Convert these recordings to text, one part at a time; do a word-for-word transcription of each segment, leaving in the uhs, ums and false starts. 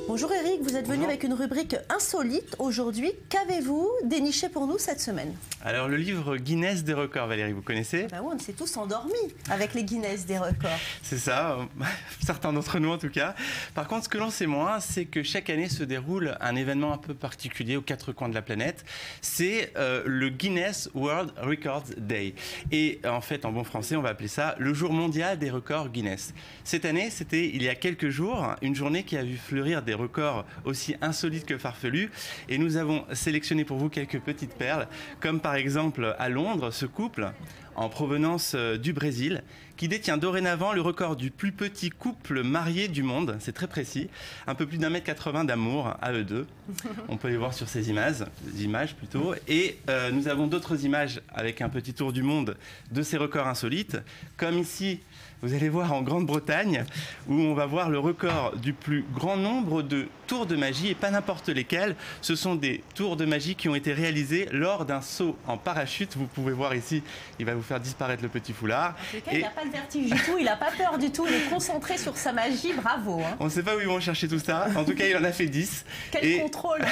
Bonjour Eric, vous êtes venu Bonjour. avec une rubrique insolite aujourd'hui. Qu'avez-vous déniché pour nous cette semaine? Alors le livre Guinness des records, Valérie, vous connaissez? Ben oui, on s'est tous endormis avec les Guinness des records. C'est ça, certains d'entre nous en tout cas. Par contre, ce que l'on sait moins, c'est que chaque année se déroule un événement un peu particulier aux quatre coins de la planète. C'est euh, le Guinness World Records Day. Et en fait, en bon français, on va appeler ça le jour mondial des records Guinness. Cette année, c'était il y a quelques jours, une journée qui a vu fleurir des records aussi insolites que farfelus. Et nous avons sélectionné pour vous quelques petites perles, comme par exemple à Londres, ce couple en provenance du Brésil, qui détient dorénavant le record du plus petit couple marié du monde. C'est très précis, un peu plus d'un mètre quatre-vingts d'amour à eux deux. On peut les voir sur ces images, images plutôt. Et euh, nous avons d'autres images avec un petit tour du monde de ces records insolites, comme ici. Vous allez voir en Grande-Bretagne, où on va voir le record du plus grand nombre de tours de magie, et pas n'importe lesquels. Ce sont des tours de magie qui ont été réalisés lors d'un saut en parachute. Vous pouvez voir ici, il va vous faire disparaître le petit foulard. En tout cas, et... il n'a pas de vertige du tout, il n'a pas peur du tout, il est concentré sur sa magie, bravo. Hein. On ne sait pas où ils vont chercher tout ça. En tout cas, il en a fait dix. Quel et... contrôle.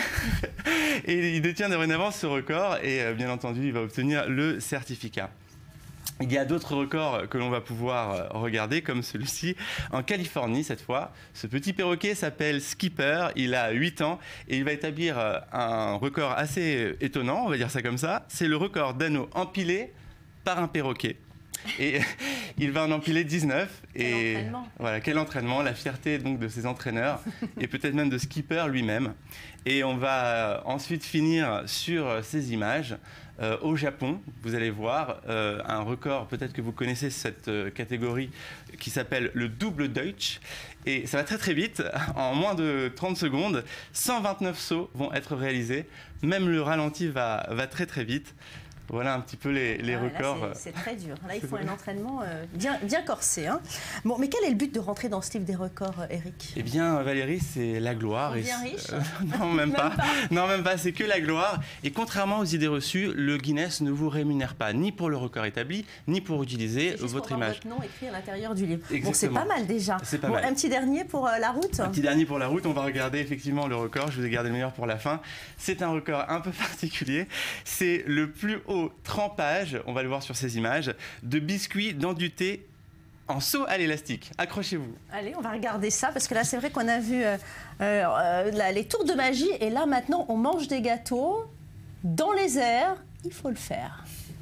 Et il détient dorénavant ce record, et euh, bien entendu, il va obtenir le certificat. Il y a d'autres records que l'on va pouvoir regarder, comme celui-ci en Californie cette fois. Ce petit perroquet s'appelle Skipper, il a huit ans et il va établir un record assez étonnant, on va dire ça comme ça. C'est le record d'anneaux empilés par un perroquet. Et il va en empiler dix-neuf. Quel et entraînement. Voilà, quel entraînement, la fierté donc de ses entraîneurs et peut-être même de Skipper lui-même. Et on va ensuite finir sur ces images euh, au Japon. Vous allez voir euh, un record, peut-être que vous connaissez cette euh, catégorie qui s'appelle le double Deutsch. Et ça va très très vite, en moins de trente secondes, cent vingt-neuf sauts vont être réalisés. Même le ralenti va, va très très vite. Voilà un petit peu les, les Ah, records. C'est très dur. Là, il faut un entraînement euh, bien, bien corsé. Hein. Bon, mais quel est le but de rentrer dans ce livre des records, Eric? Eh bien, Valérie, c'est la gloire. On et devient riche euh, Non, même, Même pas. pas. Non, même pas. C'est que la gloire. Et contrairement aux idées reçues, le Guinness ne vous rémunère pas ni pour le record établi, ni pour utiliser C'est juste votre pour voir image. votre nom écrit à l'intérieur du livre. Exactement. Bon, c'est pas mal déjà. C'est pas bon, mal. Un petit dernier pour euh, la route. Un petit dernier pour la route, on va regarder effectivement le record. Je vous ai gardé le meilleur pour la fin. C'est un record un peu particulier. C'est le plus haut trempage, on va le voir sur ces images, de biscuits dans du thé en saut à l'élastique. Accrochez-vous. Allez, on va regarder ça, parce que là, c'est vrai qu'on a vu euh, euh, là, les tours de magie, et là, maintenant, on mange des gâteaux dans les airs. Il faut le faire.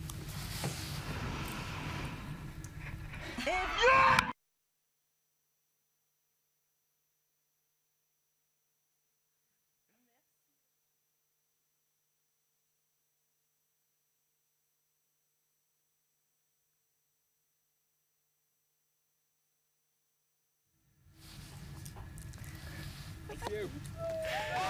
Et... you.